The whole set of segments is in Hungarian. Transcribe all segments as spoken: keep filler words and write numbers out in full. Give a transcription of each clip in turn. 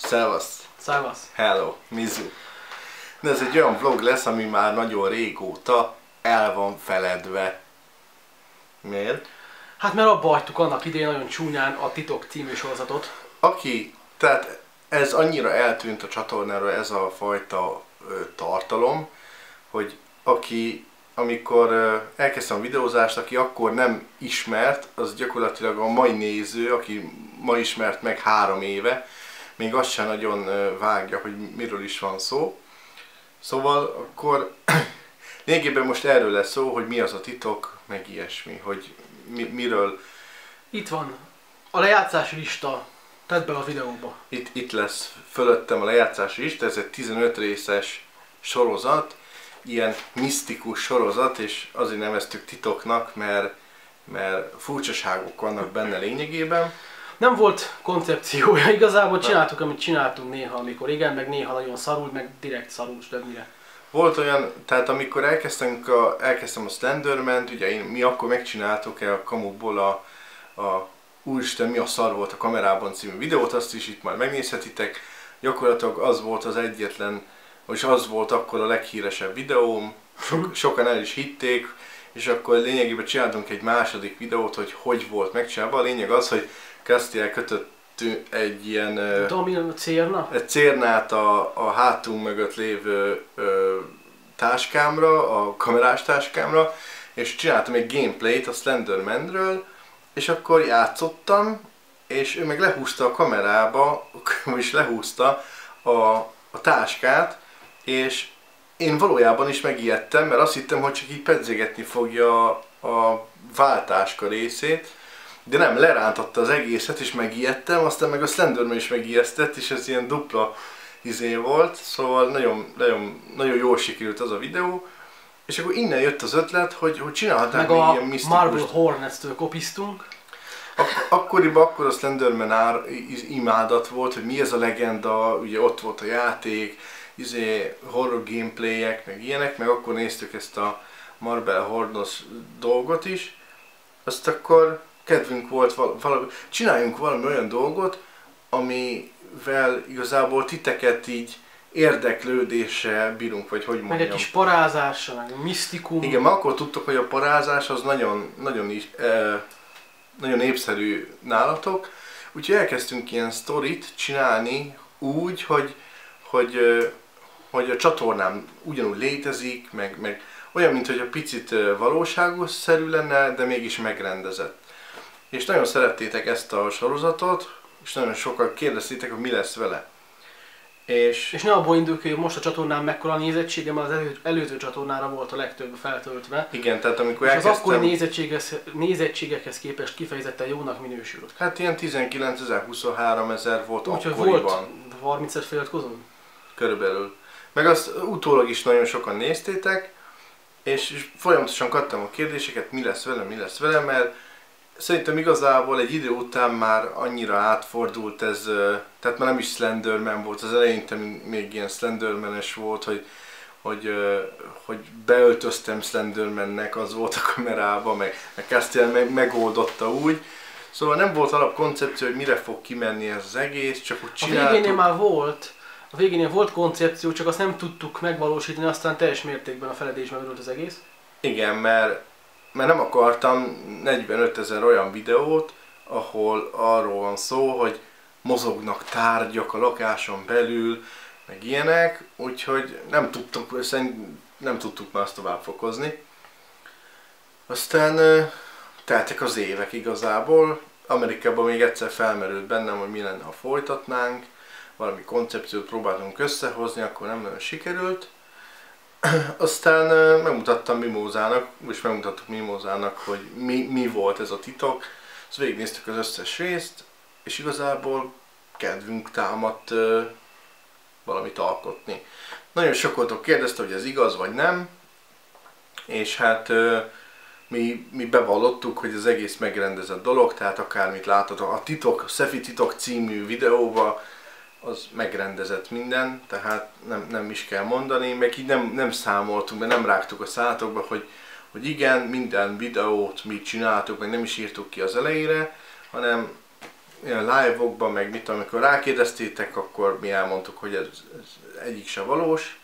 Szevasz! Szevasz! Hello! Mizu! De ez egy olyan vlog lesz, ami már nagyon régóta el van feledve. Miért? Hát mert abba hagytuk annak idején nagyon csúnyán a Titok című sorozatot. Aki, tehát ez annyira eltűnt a csatornáról ez a fajta ö, tartalom, hogy aki, amikor ö, elkezdtem a videózást, aki akkor nem ismert, az gyakorlatilag a mai néző, aki ma ismert meg három éve, még azt sem nagyon ö, vágja, hogy miről is van szó. Szóval akkor lényegében most erről lesz szó, hogy mi az a titok, meg ilyesmi, hogy mi, miről... Itt van a lejátszási lista, tedd be a videóba. Itt, itt lesz fölöttem a lejátszási lista, ez egy tizenöt részes sorozat, ilyen misztikus sorozat, és azért neveztük titoknak, mert, mert furcsaságok vannak benne lényegében. Nem volt koncepciója, igazából csináltuk, amit csináltunk néha, amikor igen, meg néha nagyon szarul, meg direkt szarul többnyire. Volt olyan, tehát amikor elkezdtünk a, elkezdtem a Slenderman-t, ugye én, mi akkor megcsináltuk el a kamukból a, a Úristen, mi a szar volt a kamerában című videót, azt is itt már megnézhetitek. Gyakorlatilag az volt az egyetlen, és az volt akkor a leghíresebb videóm, Sok, sokan el is hitték, és akkor lényegében csináltunk egy második videót, hogy hogy volt megcsinálva. A lényeg az, hogy Castiel kötött egy ilyen Domin, cérna? egy cérnát a, a hátunk mögött lévő ö, táskámra, a kamerás táskámra, és csináltam egy gameplayt a Slendermanről, és akkor játszottam, és ő meg lehúzta a kamerába, és lehúzta a, a táskát, és én valójában is megijedtem, mert azt hittem, hogy csak így pedzegetni fogja a, a váltáska részét, de nem, lerántotta az egészet, és megijedtem, aztán meg a Slenderman is megijesztett, és ez ilyen dupla izé volt, szóval nagyon, nagyon, nagyon jól sikerült az a videó, és akkor innen jött az ötlet, hogy, hogy csinálhatnánk még ilyen misztikus... Marble Hornets-től kopiztunk. Ak akkoriban akkor a Slenderman ár, imádat volt, hogy mi ez a legenda, ugye ott volt a játék, izé, horror gameplayek, meg ilyenek, meg akkor néztük ezt a Marble Hornets dolgot is, azt akkor kedvünk volt valami, csináljunk valami olyan dolgot, amivel igazából titeket így érdeklődéssel bírunk, vagy hogy mondjam. Meg egy kis parázással, meg misztikum. Igen, már akkor tudtok, hogy a parázás az nagyon, nagyon, is, eh, nagyon népszerű nálatok, úgyhogy elkezdtünk ilyen sztorit csinálni úgy, hogy, hogy, eh, hogy a csatornám ugyanúgy létezik, meg, meg olyan, mint hogy a picit valóságos-szerű lenne, de mégis megrendezett. És nagyon szerettétek ezt a sorozatot, és nagyon sokan kérdeztétek, hogy mi lesz vele. És, és ne abból indulj ki, hogy most a csatornán mekkora a nézettsége, mert az elő, előző csatornára volt a legtöbb feltöltve. Igen, tehát amikor és elkezdtem... az akkori nézettségekhez, nézettségekhez képest kifejezetten jónak minősült. Hát ilyen tizenkilencezer, huszonháromezer volt úgy, akkoriban. Volt harmincezer feliratkozón? Körülbelül. Meg azt utólag is nagyon sokan néztétek, és, és folyamatosan kaptam a kérdéseket, mi lesz vele, mi lesz vele, mert szerintem igazából egy idő után már annyira átfordult ez, tehát már nem is Slenderman volt, az eleinte még ilyen Slenderman-es volt, hogy, hogy, hogy beöltöztem Slendermannek, az volt a kamerában, meg, meg Castiel meg, megoldotta úgy. Szóval nem volt alapkoncepció, hogy mire fog kimenni ez az egész, csak úgy csináltuk. A végénél már volt, a végénél volt koncepció, csak azt nem tudtuk megvalósítani, aztán teljes mértékben a feledésbe merült az egész. Igen, mert mert nem akartam negyvenötezer olyan videót, ahol arról van szó, hogy mozognak tárgyak a lakáson belül, meg ilyenek, úgyhogy nem tudtuk, nem tudtuk már azt tovább fokozni. Aztán teltek az évek igazából, Amerikában még egyszer felmerült bennem, hogy mi lenne, ha folytatnánk, valami koncepciót próbáltunk összehozni, akkor nem nagyon sikerült. Aztán megmutattam Mimózának, és megmutattuk Mimózának, hogy mi, mi volt ez a titok. Szóval végignéztük az összes részt, és igazából kedvünk támadt uh, valamit alkotni. Nagyon sokatok kérdezte, hogy ez igaz vagy nem, és hát uh, mi, mi bevallottuk, hogy az egész megrendezett dolog, tehát akármit látotok, a titok, Szefi titok című videóba, az megrendezett minden, tehát nem, nem is kell mondani, meg így nem, nem számoltunk be, nem rágtuk a szátokba, hogy, hogy igen, minden videót mi csináltuk, meg nem is írtuk ki az elejére, hanem ilyen live-okban, meg mit, amikor rákérdeztétek, akkor mi elmondtuk, hogy ez, ez egyik se valós.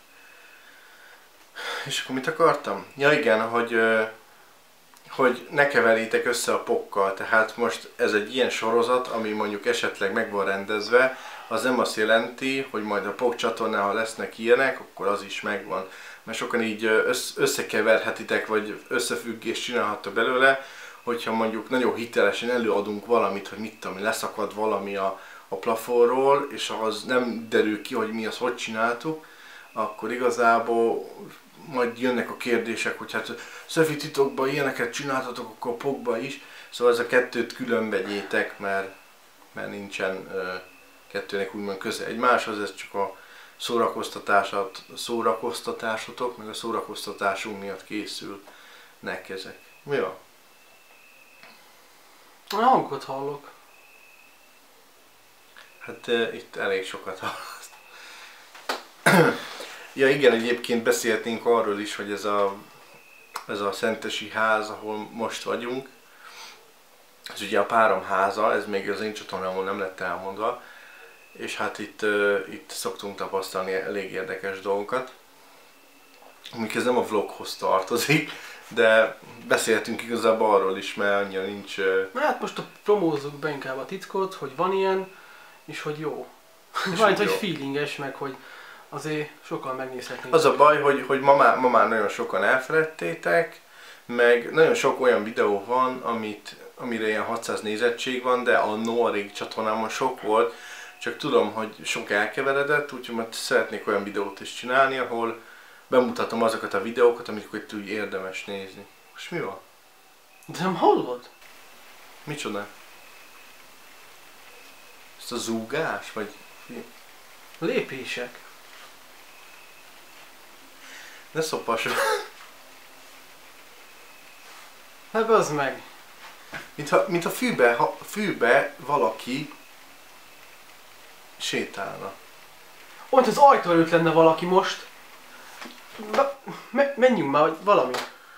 És akkor mit akartam? Ja igen, hogy, hogy ne keverjétek össze a pokkal, tehát most ez egy ilyen sorozat, ami mondjuk esetleg meg van rendezve, az nem azt jelenti, hogy majd a pok csatornán, ha lesznek ilyenek, akkor az is megvan. Mert sokan így összekeverhetitek, vagy összefüggést csinálhattok belőle, hogyha mondjuk nagyon hitelesen előadunk valamit, hogy mit tudom, leszakad valami a, a plafonról, és az nem derül ki, hogy mi az, hogy csináltuk, akkor igazából majd jönnek a kérdések, hogy hát sci-fi titokban ilyeneket csináltatok, akkor a pokba is. Szóval ez a kettőt külön vegyétek, mert, mert nincsen ö, kettőnek úgymond köze egymáshoz, ez csak a szórakoztatását, szórakoztatásotok, meg a szórakoztatásunk miatt készülnek ezek. Mi van? A hangot hallok. Hát uh, itt elég sokat hallasz. Ja igen, egyébként beszéltünk arról is, hogy ez a, ez a szentesi ház, ahol most vagyunk, ez ugye a párom háza, ez még az én csatornámon nem lett elmondva, és hát itt, uh, itt szoktunk tapasztalni elég érdekes dolgokat, amik ez nem a vloghoz tartozik, de beszéltünk igazából arról is, mert annyira nincs... Uh... Na hát most promózzuk be inkább a titkot, hogy van ilyen, és hogy jó. Majd, hogy feelinges, meg hogy azért sokan megnézhetnék. Az a baj, hogy, hogy ma, már, ma már nagyon sokan elfeledtétek, meg nagyon sok olyan videó van, amit, amire ilyen hatszáz nézettség van, de annó a régi csatornámon sok volt, csak tudom, hogy sok elkeveredett, úgyhogy majd szeretnék olyan videót is csinálni, ahol bemutatom azokat a videókat, amiket úgy érdemes nézni. Most mi van? De nem hallod? Micsoda? Ezt a zúgás? Vagy... Lépések. Ne szopass. Hát az meg. Mint ha, mint a fűbe, ha fűbe valaki sétálna. Olyan, az ajtó előtt lenne valaki most. Be, me, menjünk már, vagy valami.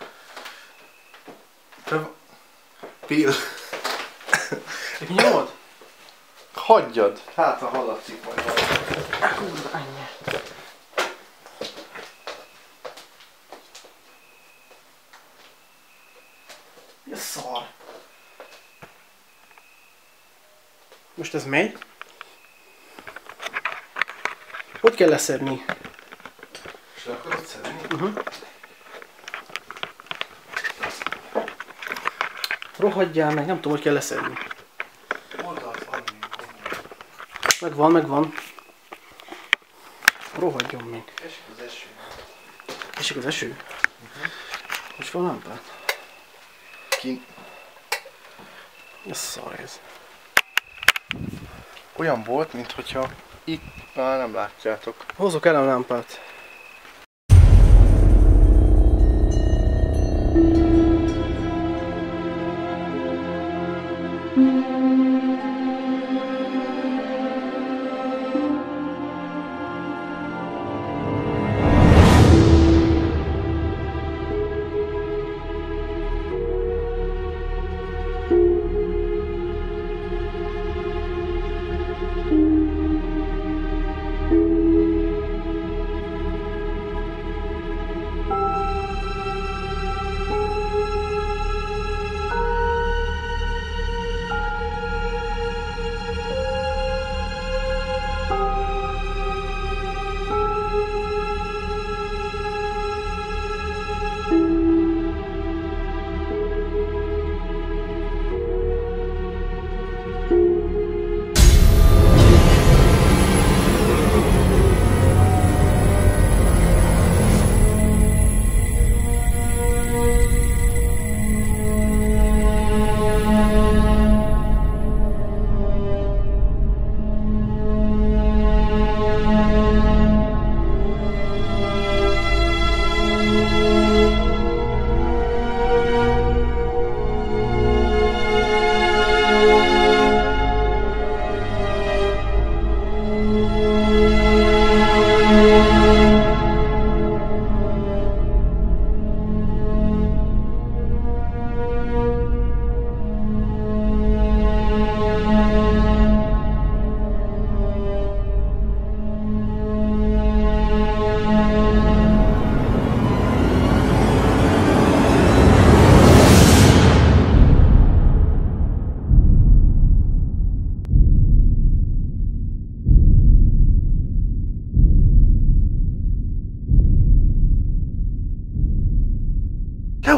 Pill. Neki nyomod? Hagyjad! Hát ha hallatszik majd valami. Kurva, ennyi. Mi a szar? Most ez megy? Hogy kell leszedni? És le akarod szedni? Uh-huh. Rohadjál meg, nem tudom, hogy kell leszedni. Oldalt van még. Megvan, megvan. Rohadjon meg. Esik az eső. Esik az eső? Uh-huh. Most van lámpát? Kint. Ez szar ez. Olyan volt, mint hogyha itt... Á, nem látjátok. Hozzuk el a lámpát.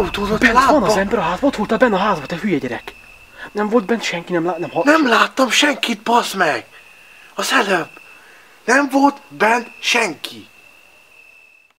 Befútódott a Bent lábba. van az ember a házban, ott voltál benne a házban, te hülye gyerek. Nem volt bent senki, nem lát, nem hall. Nem láttam senkit, basz meg! Az előbb! Nem volt bent senki!